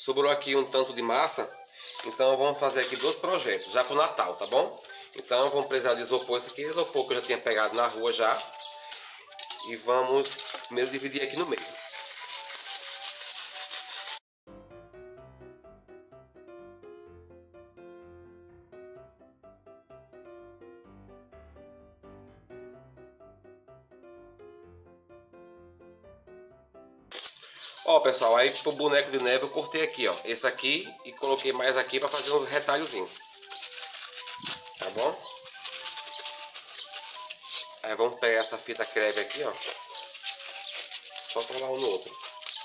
sobrou aqui um tanto de massa, então vamos fazer aqui 2 projetos, já pro Natal, tá bom? Então vamos precisar de isopor, esse aqui é isopor que eu já tinha pegado na rua já. E vamos primeiro dividir aqui no meio. Ó, pessoal, aí pro boneco de neve eu cortei aqui, ó, esse aqui, e coloquei mais aqui para fazer uns retalhozinhos. Tá bom? Aí vamos pegar essa fita crepe aqui, ó, só colar um no outro.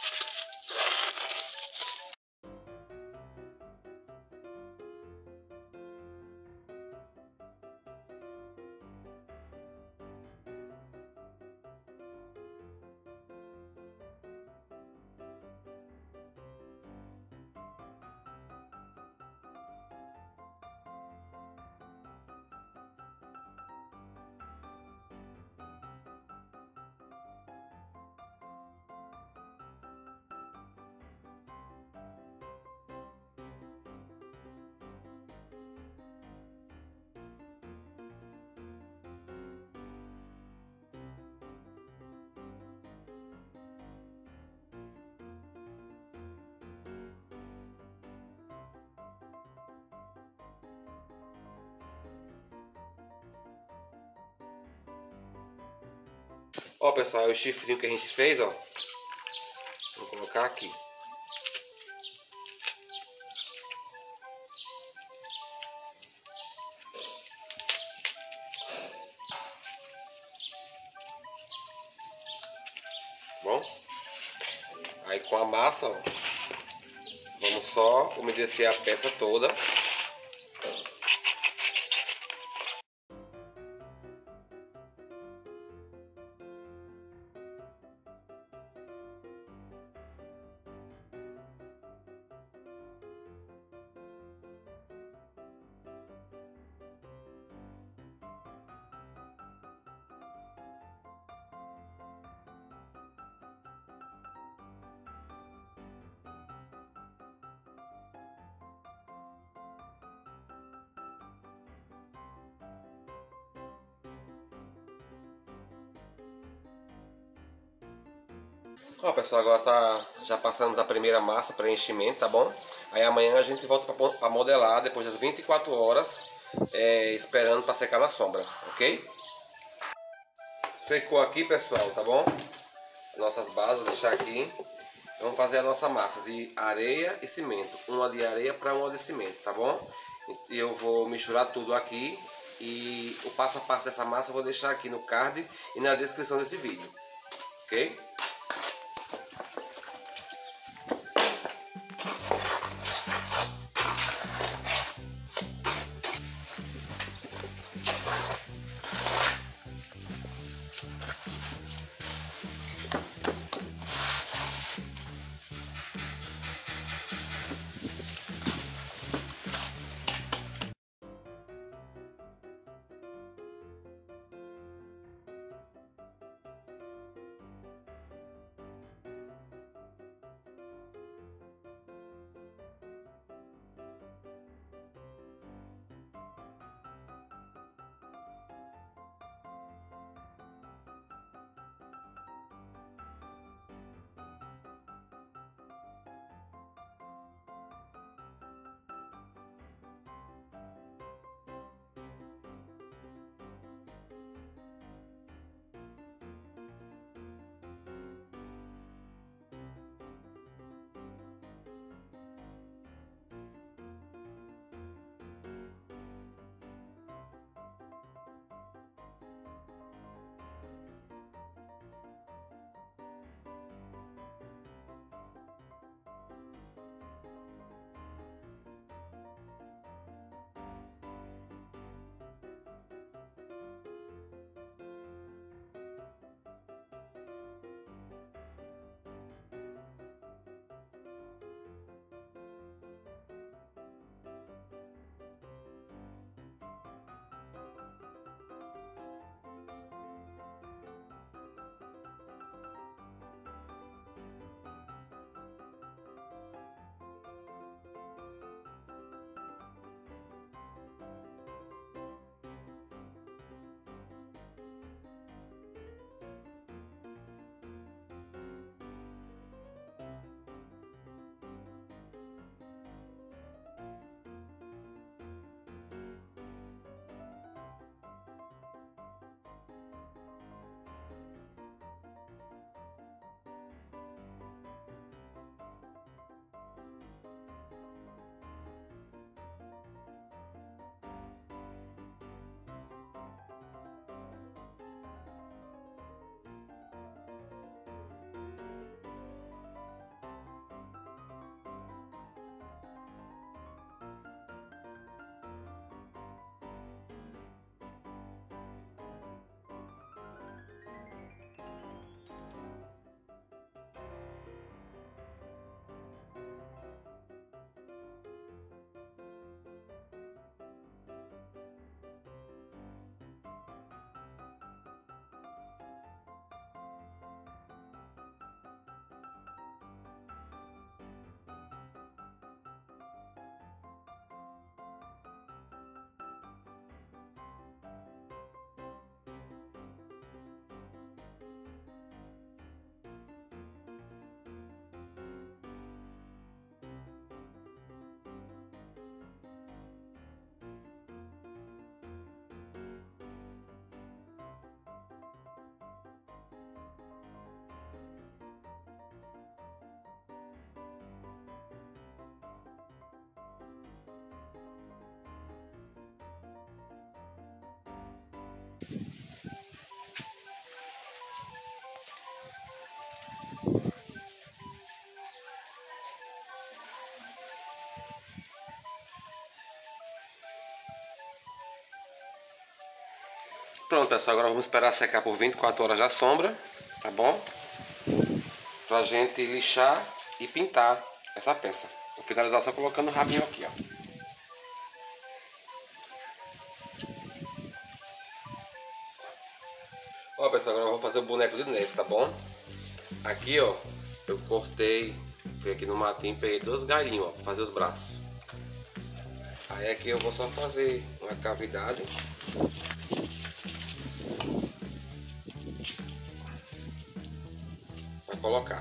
Ó, pessoal, é o chifrinho que a gente fez, ó. Vou colocar aqui. Bom? Aí com a massa, ó, vamos só umedecer a peça toda. Ó, pessoal, agora já passamos a primeira massa, preenchimento, tá bom? Aí amanhã a gente volta para modelar depois das 24 horas, esperando para secar na sombra, ok? Secou aqui, pessoal, tá bom? Nossas bases, vou deixar aqui. Vamos fazer a nossa massa de areia e cimento. Uma de areia para uma de cimento, tá bom? E eu vou misturar tudo aqui. E o passo a passo dessa massa eu vou deixar aqui no card e na descrição desse vídeo, ok? Pronto, pessoal, agora vamos esperar secar por 24 horas na sombra, tá bom? Pra gente lixar e pintar essa peça. Vou finalizar só colocando o rabinho aqui, ó. Ó, pessoal, agora eu vou fazer o boneco de neve, tá bom? Aqui, ó, eu cortei, fui aqui no matinho e peguei 2 galhinhos, ó, pra fazer os braços. Aí aqui eu vou só fazer uma cavidade. Pra colocar.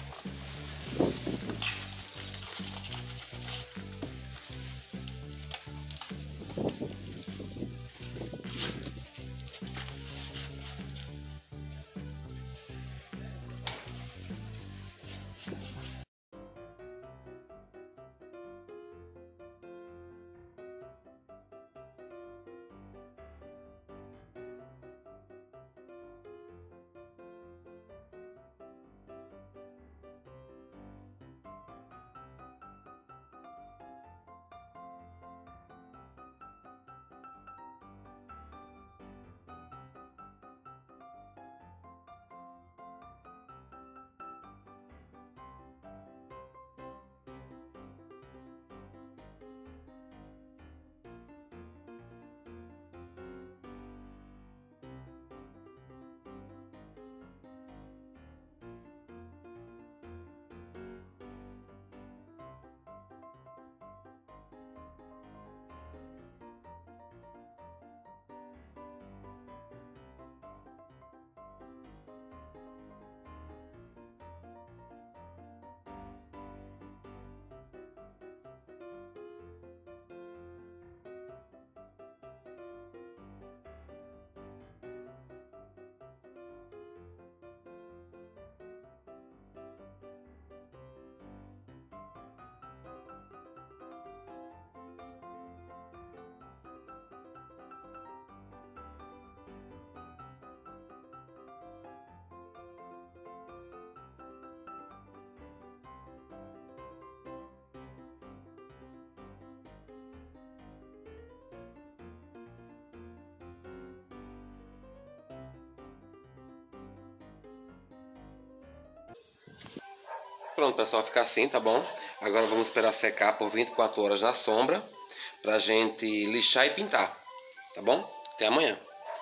Pronto, pessoal, fica assim, tá bom? Agora vamos esperar secar por 24 horas na sombra pra gente lixar e pintar, tá bom? Até amanhã.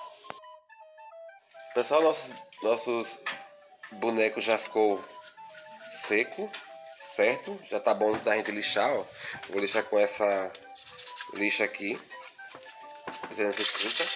Pessoal, nossos bonecos já ficou seco, certo? Já tá bom da gente lixar, ó. Vou lixar com essa lixa aqui, 330.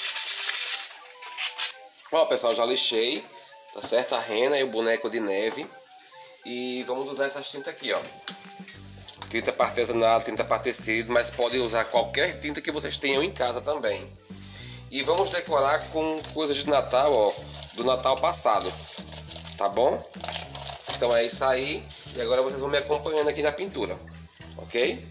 Ó, pessoal, já lixei, tá certo? A rena e o boneco de neve. E vamos usar essas tintas aqui, ó. Tinta para artesanato, tinta para tecido, mas podem usar qualquer tinta que vocês tenham em casa também. E vamos decorar com coisas de Natal, ó, do Natal passado, tá bom? Então é isso aí, e agora vocês vão me acompanhando aqui na pintura, ok?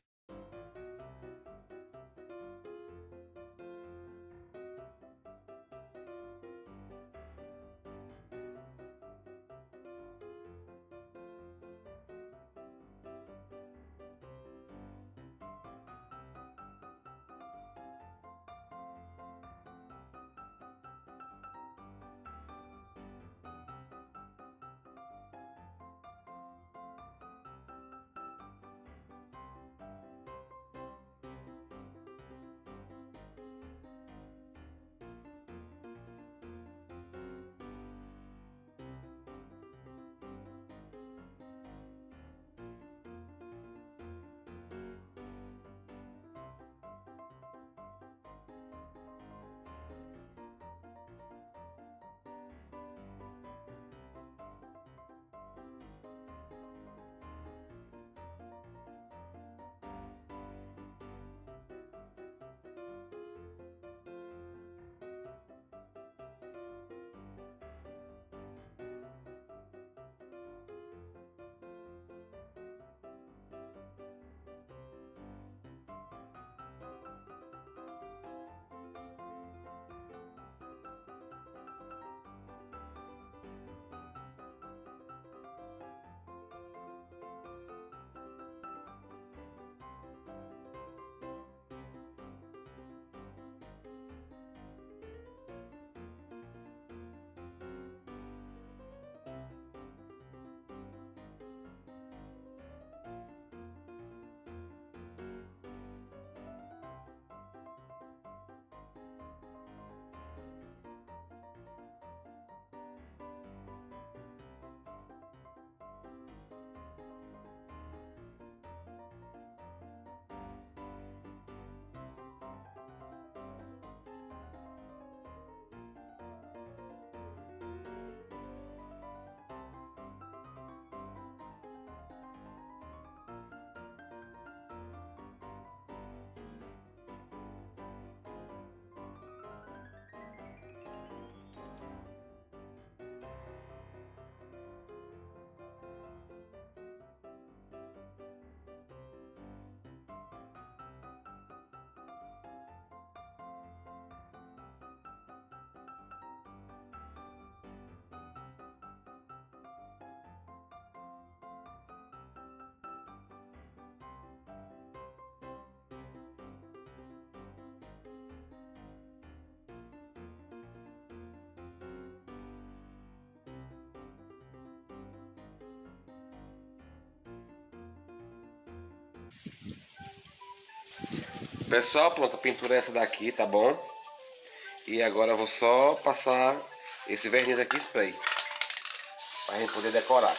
Pessoal, pronto, a pintura é essa daqui, tá bom? E agora eu vou só passar esse verniz aqui spray, pra gente poder decorar.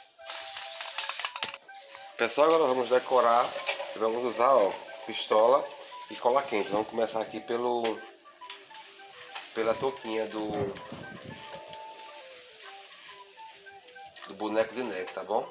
Pessoal, agora vamos decorar e vamos usar, ó, pistola e cola quente. Vamos começar aqui pela touquinha do boneco de neve, tá bom?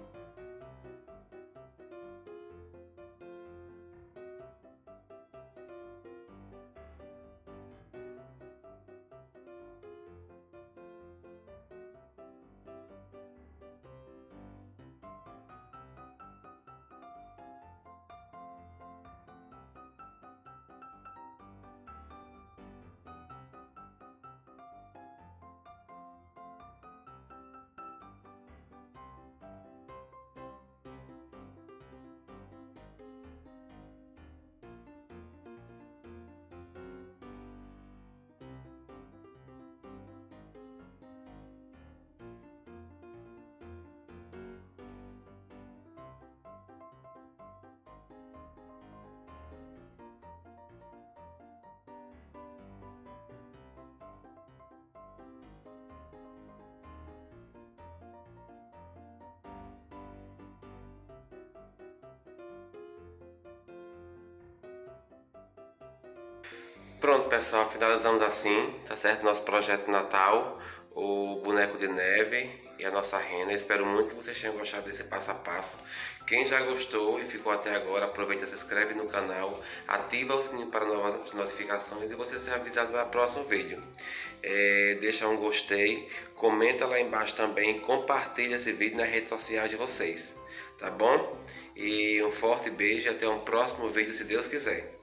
Pronto, pessoal, finalizamos assim, tá certo? Nosso projeto de Natal, o boneco de neve e a nossa rena. Eu espero muito que vocês tenham gostado desse passo a passo. Quem já gostou e ficou até agora, aproveita, se inscreve no canal, ativa o sininho para novas notificações e você ser avisado para o próximo vídeo. Deixa um gostei, comenta lá embaixo também, compartilha esse vídeo nas redes sociais de vocês, tá bom? E um forte beijo e até um próximo vídeo, se Deus quiser.